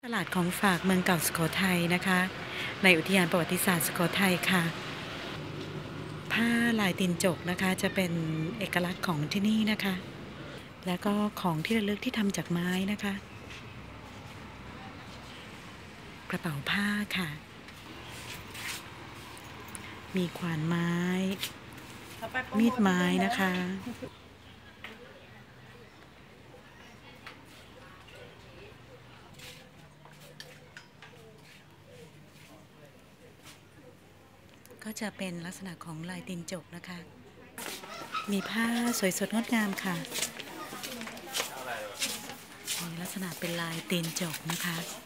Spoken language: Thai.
ตลาดของฝากเมืองเก่าสุโขทัยนะคะในอุทยานประวัติศาสตร์สุโขทัยค่ะผ้าลายตีนจกนะคะจะเป็นเอกลักษณ์ของที่นี่นะคะแล้วก็ของที่ระลึกที่ทำจากไม้นะคะกระเป๋าผ้าค่ะมีขวานไม้มีดไม้นะคะก็จะเป็นลักษณะของลายตีนจกนะคะมีผ้าสวยสดงดงามค่ะมีลักษณะเป็นลายตีนจกนะคะ